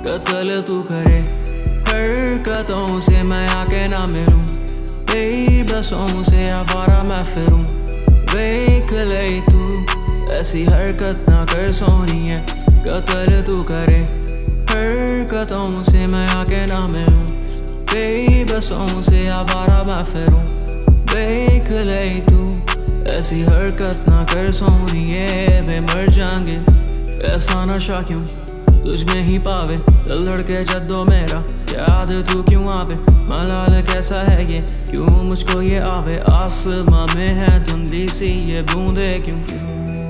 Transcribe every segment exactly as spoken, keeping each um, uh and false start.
कत्ल तू करे हरकतों से मैं आके ना मिलूं, बेबसों से आवारा मैं फिरूं। देख ले तू ऐसी हरकत ना कर सोनिए, कत्ल तू करे हरकतों से मैं आके ना मिलूं, बेबसों से आवारा मैं फिरूं। देख ले तू ऐसी हरकत ना कर सोनिए, वे मर जाएंगे। ऐसा नशा क्यों तुझ में ही पावे, दिल धड़के जद्दो मेरा याद तू क्यों आवे। मलाल कैसा है ये क्यों मुझको ये आवे, आसमां में है धुंधली सी ये बूंदे क्यों क्यों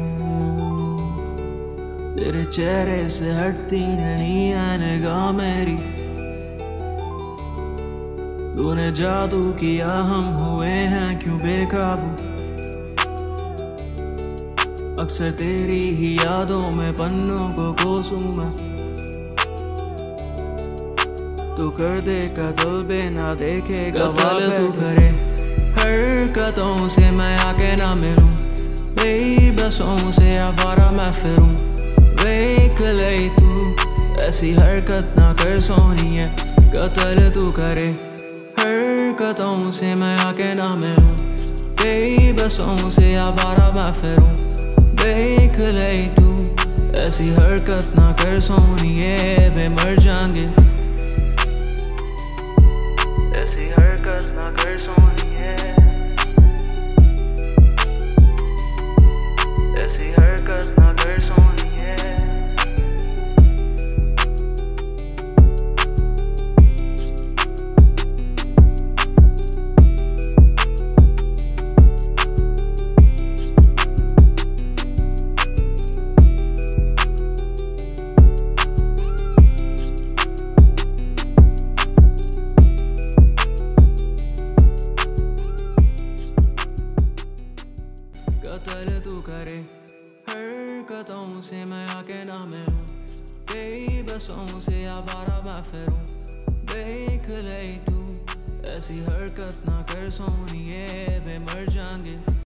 तेरे चेहरे से हटती नहीं है निगाह मेरी। तूने जादू किया हम हुए हैं क्यों बेकाबू, अक्सर तेरी ही यादों में पन्नों को कोसूं मैं। तू कर दे कत्ल बे ना देखेगा कत्ल तू करे हरकतों से मैं आके ना मिलूं, बेबसों से आवारा मैं फिरूं। देख ले तू ऐसी हरकत ना कर सोनिए, कत्ल तू करे हरकतों से मैं आके ना मिलूं, बेबसों से आवारा मैं फिरूं। देख ले तू ऐसी हरकत ना कर सोनिए, वे मर जाएंगे। ऐसी हरकत ना कर सोनिए, ऐसी हरकत ना कर सोनिए। कत्ल तू करे हरकतों से मैं आके ना मिलूं, बेबसों से आवारा मैं फिरूं। देख ले तू ऐसी हरकत ना कर सोनिए, वे मर जाएंगे।